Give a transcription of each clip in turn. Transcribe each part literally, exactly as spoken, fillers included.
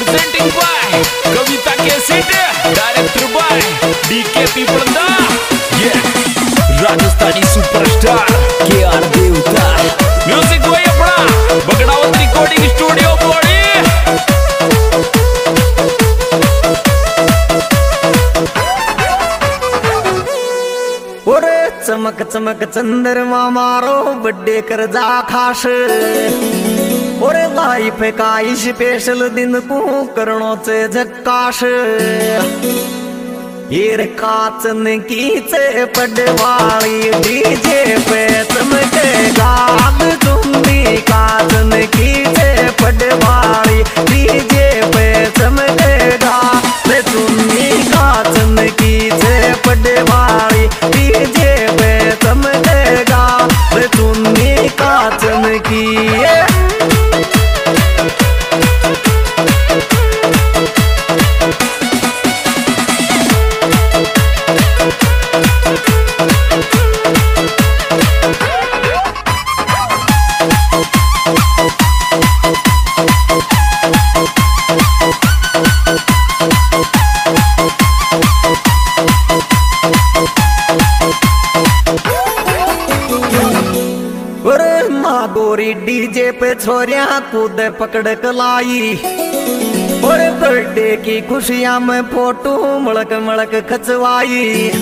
Presenting by Kavita Cassette, director by D K Pipanda. Yeah, Rajasthani superstar K R Devta. Music boy अपना Bagdawat recording studio body. ओरे चमक चमक चंद्रमा मारो बड्डे कर जा खास ओरे लाइफ का स्पेशल दिन तू करणो चे झक्काश हीर काचन की चे पडवाली डीजे पे चमके गाल चुंदी काचन की चे पडवाली डीजे पे चमके गाल चुंदी काचन की चे पडवाली डीजे पे चमके गाल चुंदी काचन की गोरी डीजे पे छोरिया कूद पकड़ कलाई और बर्थडे की खुशियां में फोटो मलक मलक खचवाई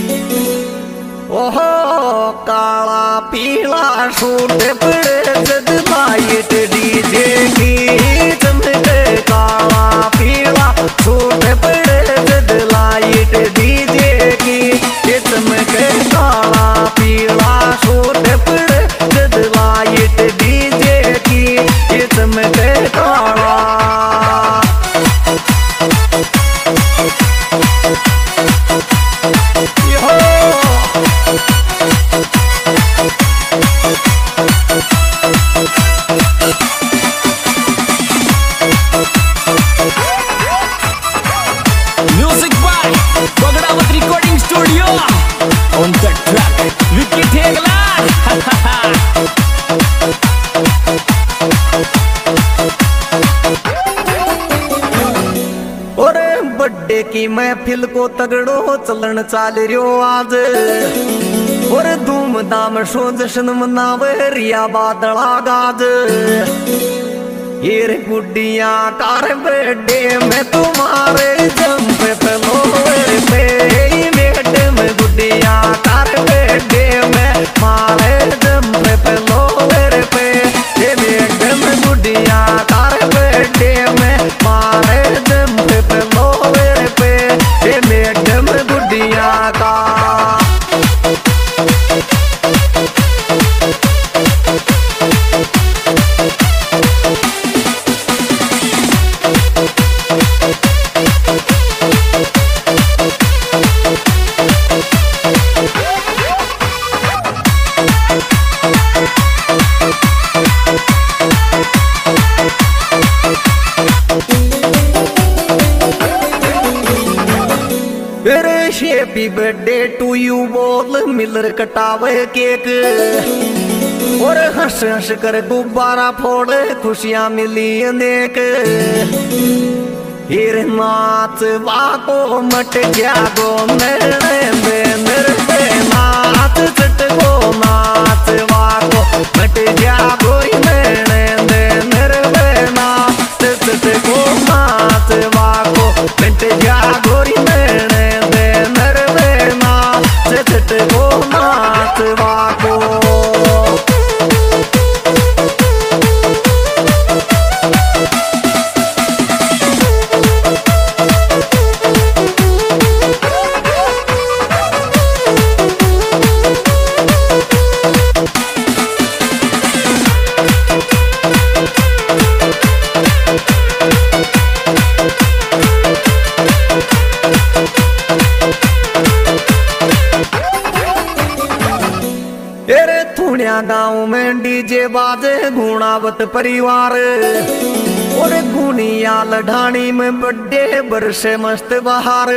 ओहो काला पीला सूट पड़े जद लाइट डीजे की चमके काला पीला सूट पड़े जद लाइट डीजे की ये चमके काला पीला सूट पड़े जद लाइट डीजे की ये चमके काला Music by Bagdawat recording studio. On the track, Vicky Thegla. ओरे बर्थडे की महफिल को तगड़ो चलन चाल रियो आज और धूमधाम सो जश्न मनावे रिया बादला गाज हीर गुड्डिया कार बर्थडे में तुम्हारे जंप पे लोवे पे मैडम गुड्डिया कार बर्थडे में मारे जंप पे लोवे पे मैडम गुड्डिया कार बर्थडे में मारे जंप पे लोवे पे मैडम गुड्डिया का हैप्पी बर्थडे टू यू बोल मिलर कटावे केक और हंस हंस कर गुब्बारा फोड़े खुशियां मिली अनेक हीर नाच वाको मट गया गो नरने नरने नाच चट गो नाच वाको मट गया गो नरने नरने नाच चट गो नाच वाको मट गया गो नरने चट गो नाच वाको गाँव में डीजे बाजे गुणावत परिवार और गुनिया लढ़ानी में बर्थडे बरसे मस्त बहार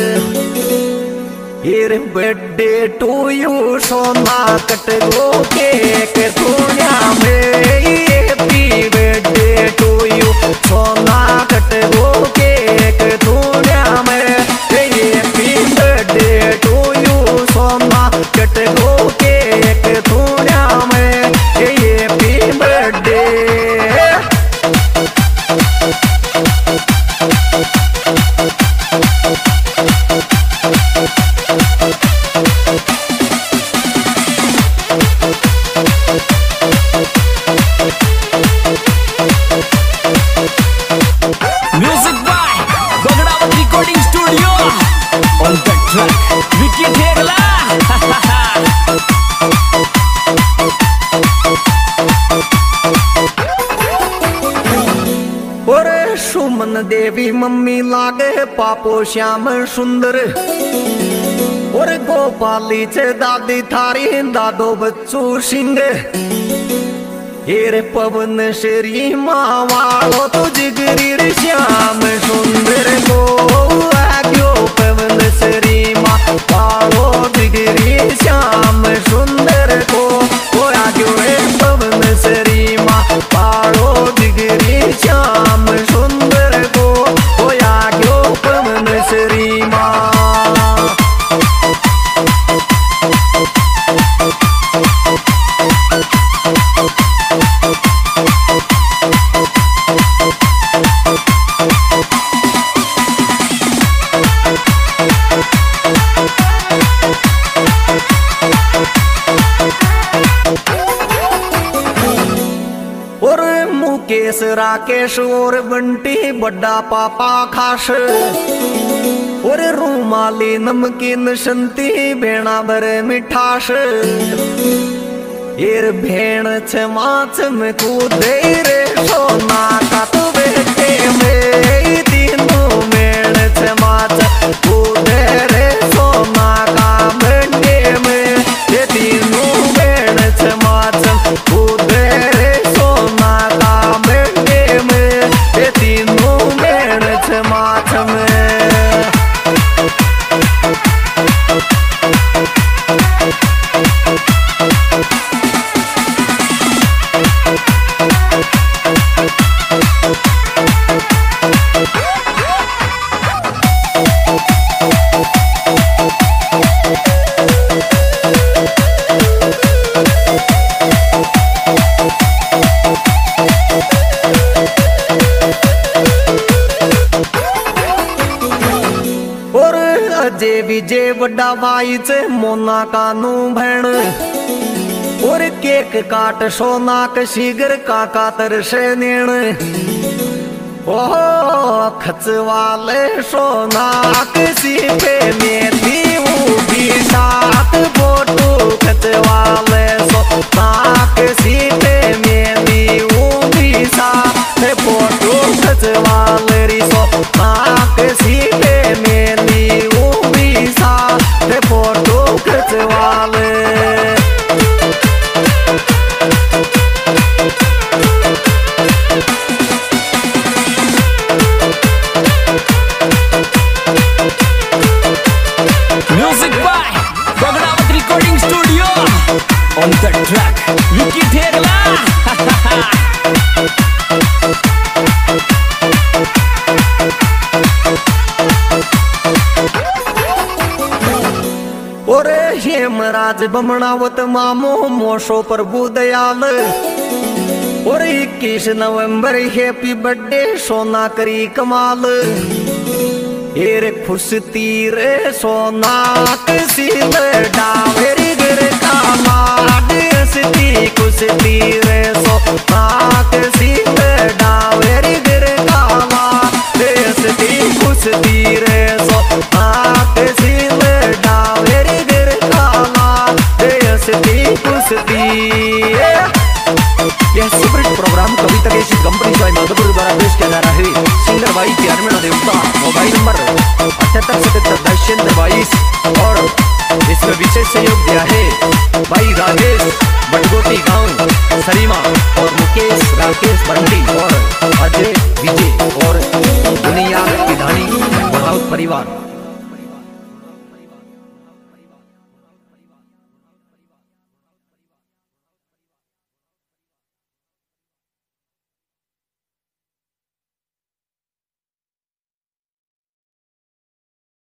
हीर बर्थडे टू यू सोना कट गो केक दुनिया में हैप्पी बर्थडे टू यू सोना कट गो केक और सुमन देवी मम्मी लागे पापो श्याम सुंदर और गोपाली चे दादी थारी दादो बच्चू सिंह हेरे पवन श्री मावालो तो जिगरी श्याम सुंदर को आग्यो पवन श्री मावालो जिगरी श्याम सुंदर को आग्यो पवन श्री मावालो जिगरी श्याम सुंदर को आग्यो पवन श्री मा मुकेश राकेश और बंटी बड़ा पापा खास और रूमाली नमकीन संती भेणा भर मिठास एर भेण छ माछ में कूदे रे सोना का तू बेटे में तीनों भेण छ माछ कूदे रे सोना का बेटे में ये तीनों भेण छ माछ कूदे रे सोना का बेटे में ये तीनों भेण छ माछ में जे विजय बड़ा भाई चे मोना कानू भैन और केक काट सोना के शिगर काका तरसे नेण ओह खचवाले सोना किसी पे मेरी उगी साथ फोटो खचवाले सोना किसी पे मेरी उगी साथ फोटो खचवाले री सोना किसी पे मेरी फोटो खिंचवाले music by Bagdawat recording studio on the track Vicky ठेरला ओरे हेमराज बमणावत मामो मोशो प्रभु दयाल और इक्कीस नवंबर हैप्पी बर्थडे सोना करी कमाल हेरे खुशती रे सोना किसी डावेरी गिर कामा हंसती खुशती रे सोना किसी डावेरी गिर कामा हंसती खुशती रे सोना किसी डावेरी गिर कामा हंसती खुशती। यह सुपरहिट प्रोग्राम कविता के इसी कंपनी से माधवपुर द्वारा पेश किया जा रहा है। सिंगर भाई त्यारमेण देवता, मोबाइल नंबर अठहत्तर सतहत्तर दशेंद्र बाईस और इसमें विशेष सहयोग दिया है भाई राजेश बटगोटी गांव सरीमा और मुकेश राकेश बंटी और अजय